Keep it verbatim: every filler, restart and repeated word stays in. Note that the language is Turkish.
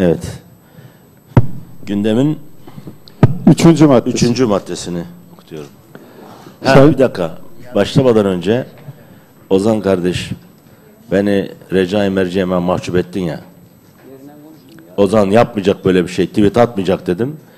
Evet. Gündemin Üçüncü maddesi. üçüncü maddesini okutuyorum. Ha, Say- bir dakika. Başlamadan önce Ozan kardeş, beni Recai Merci'ye mahcup ettin ya. Ozan yapmayacak böyle bir şey, tweet atmayacak dedim.